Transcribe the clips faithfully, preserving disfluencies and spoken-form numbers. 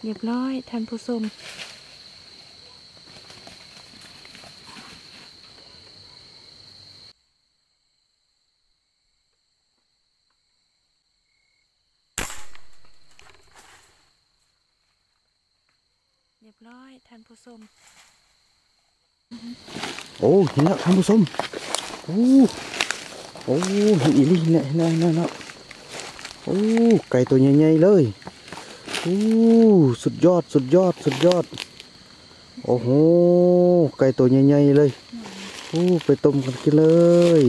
รียบร้อยท่านผู้ชมเรียบร้อยท่านผู้ชมโอ้เห็นแล้วท่านผู้ชมโอ้โอ้เห็นอีลี่เนี่ยเห็นแล้วเห็นแล้วเนาะโอ้ไก่ตัวใหญ่ๆเลยโอ้สุดยอดสุดยอดสุดยอดโอ้โหไก่ตัวใหญ่ๆเลยโอ้ไปต้มกันกินเลย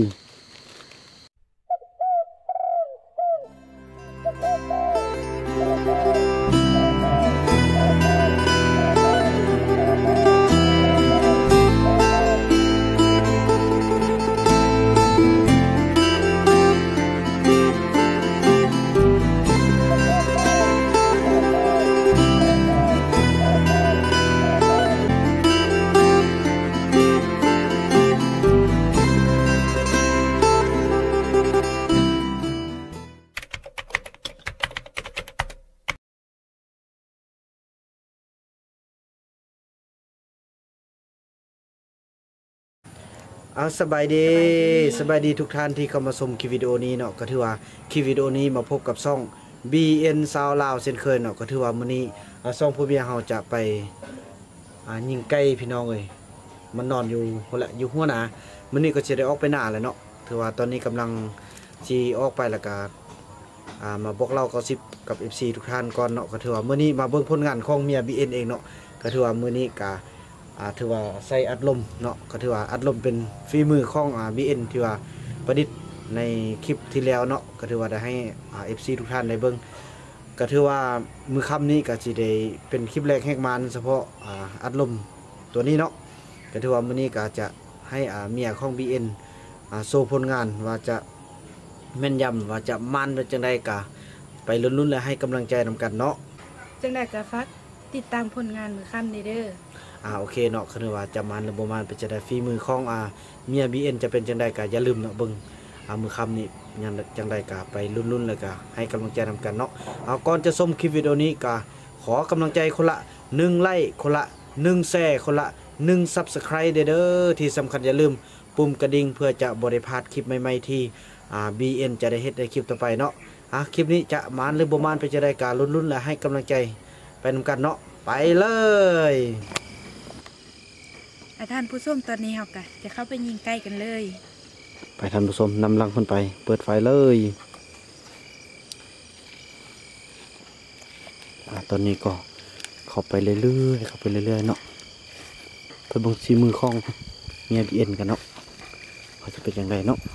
เอาสบายดีสบายดีทุกท่านที่เข้ามาชมคลิปวิดีโอนี้เนาะก็ถือว่าคลิปวิดีโอนี้มาพบกับช่อง บี เอ็น Sound Loud เช่นเคยเนาะก็ถือว่ามื้อนี้ช่องผู้เมียเฮาจะไปยิงไก่พี่น้องเอ้ยมันนอนอยู่พุ่นแหละอยู่หัวหน้ามื้อนี้ก็สิได้ออกไปหน้าแล้วเนาะถือว่าตอนนี้กำลังสิออกไปแล้วก็อ่ามาบอกเล่าก็สิบกับ เอฟ ซี ทุกท่านก่อนเนาะก็ถือว่ามื้อนี้มาเบิ่งผลงานของเมีย บี เอ็น เองเนาะก็ถือว่ามื้อนี้ก็อ่าถือว่าใส่อัดลมเนาะก็ถือว่าอัดลมเป็นฝีมือของอ่า บี เอ็น ที่ว่าประดิษฐ์ในคลิปที่แล้วเนาะก็ถือว่าได้ให้อ่า เอฟ ซี ทุกท่านได้เบิ่งก็ถือว่ามือค่ำนี้ก็สิได้เป็นคลิปแรกแหกมันเฉพาะอ่าอัดลมตัวนี้เนาะก็ถือว่ามื้อนี้ก็จะให้อ่าเมียของ บี เอ็น อ่าโชว์ผลงานว่าจะแม่นยำว่าจะมันเป็นจังไดก็ไปลุ้นๆและให้กำลังใจนำกันเนาะจังได้ก็ฝากติดตามผลงานมือค่ำเด้ออ่าโอเคเนาะคือว่าจะมันหรือบ่มันเป็นจะได้ฝีมือของอ่าเมีย บี เอ็น จะเป็นจังไดก็อย่าลืมเนาะเบิ่งอ่ามือค่ำนี้ยังจังไดก็ไปลุ้นๆแล้วก็ให้กำลังใจนำกันเนาะเอาก่อนจะชมคลิปวิดีโอนี้ก็ขอกำลังใจคนละหนึ่งไลค์คนละหนึ่งแชร์คนละหนึ่ง Subscribe เด้อเด้อที่สำคัญอย่าลืมปุ่มกระดิ่งเพื่อจะบ่ได้พลาดคลิปใหม่ๆที่อ่า บี เอ็น จะได้เฮ็ดในคลิปต่อไปเนาะอ่ะคลิปนี้จะมันหรือบ่มันเป็นจะได้ก็ลุ้นๆและให้กำลังใจไปนำกันเนาะไปเลยอาท่านผู้ชมตอนนี้เฮาก็จะเข้าไปยิงไก่กันเลยไปท่านผู้ชมนำลังคนไปเปิดไฟเลยอ่าตอนนี้ก็เข้าไปเรื่อยๆเข้าไปเรื่อยๆเนาะเพื่อบังซีมือคล้องเมียบีเอ็นกันเนาะเขาจะเป็นยังไงเนาะ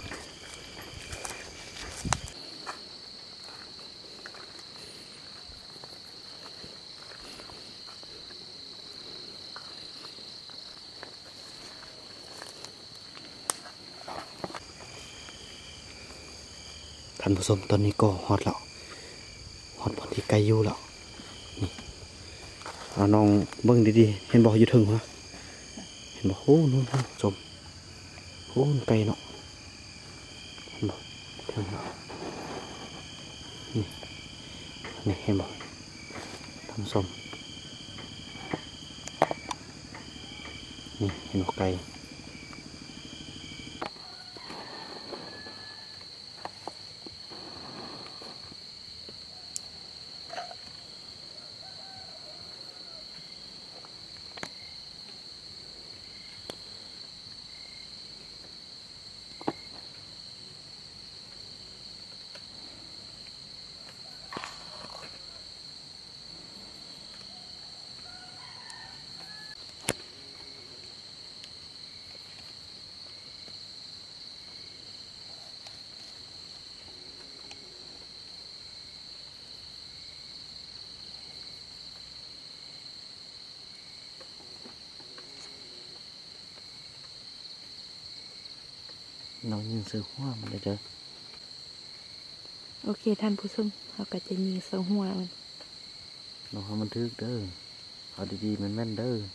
ท่านผู้ชมตอนนี้ก็ฮอตแล้วฮอตพอที่ไกลอยู่แล้วนี่เอาน้องเบิ้งดีๆเห็นบอกอยู่ถึงวะเห็นบอกโอ้นู่นชมโอ้ไกลเนาะเห็นบอกถึงแล้วนี่นี่เห็นบอกท่านผู้ชมนี่เห็นบอกไกลน้องยิงซื้อหัวมันเลยเด้อโอเคท่านผู้ชมเฮาก็จะยิงเสาหัวมันน้องให้มันทึกเด้อเอาดีๆมันแม่นเด้อ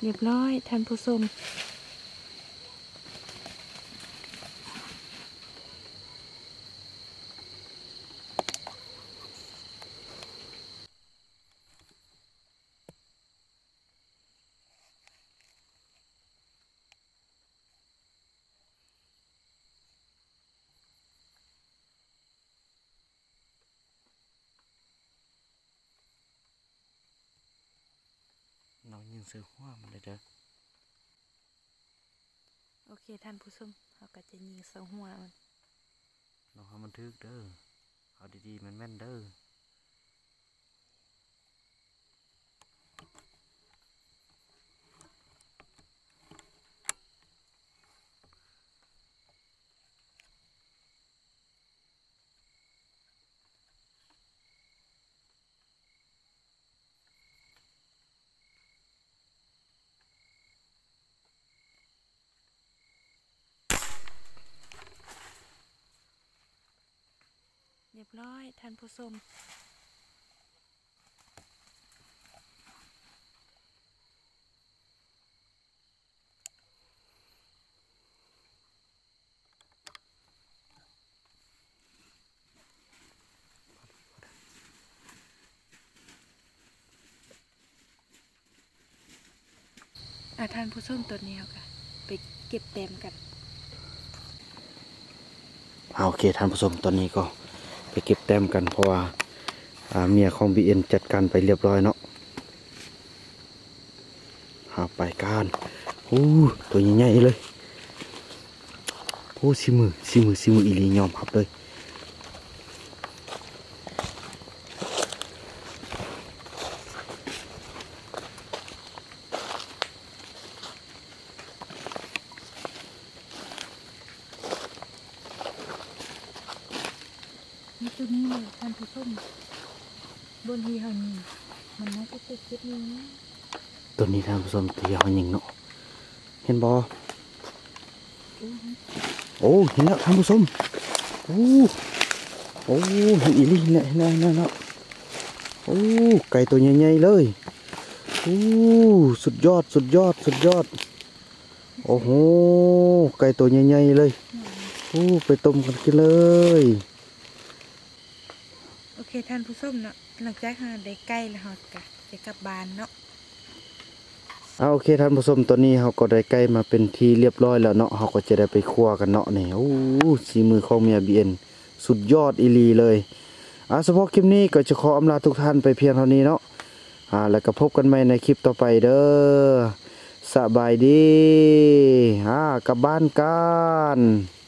เรียบร้อยท่านผู้ชมน้องยิงซื้อหัวมันเลยเด้อโอเคท่านผู้ชมเราก็จะยิงเสาหัวมันน้องให้มันทึกเด้อเอาดีๆแม่นๆเด้อเรียบร้อยท่านผู้ชมอ่ะท่านผู้ชมตัวนี้เอาค่ะไปเก็บเต็มกันเอาโอเคท่านผู้ชมตอนนี้ก็ไปเก็บแต้มกันเพราะว่าอ่าเมียของ บี เอ็น จัดการไปเรียบร้อยเนาะหาไปการโอ้ตัวใหญ่ๆเลยโอ้สิมือสิมือสิมืออีหลียอมครับเลยนี่ตัวนี้เลยท่านผู้ชมบนที่เฮานี่มันน่าจะติดคิดนี้นะตัวนี้ท่านผู้ชมที่เขายิงเนาะเห็นบอโอ้เห็นแล้วท่านผู้ชมโอ้โอ้เห็นอีหลีเห็นแล้วเห็นแล้วเห็นแล้วเนาะโอ้ไก่ตัวใหญ่ๆเลยโอ้สุดยอดสุดยอดสุดยอดโอ้โหไก่ตัวใหญ่ๆเลยโอ้ไปต้มกันกินเลยโอเคท่านผู้ชมเนาะหลังจากเราได้ใกล้แล้วเราก็จะกลับบ้านเนาะเอาโอเคท่านผู้ชมตอนนี้เราก็ได้ใกล้มาเป็นที่เรียบร้อยแล้วเนาะเราก็จะได้ไปคั่วกันเนาะนี่โอ้สีมือของเมีย บี เอ็น สุดยอดอีหลีเลยอ่าเฉพาะคลิปนี้ก็จะขออำลาทุกท่านไปเพียงเท่านี้เนาะอ่าแล้วก็พบกันใหม่ในคลิปต่อไปเด้อสบายดีอ่ากลับบ้านกัน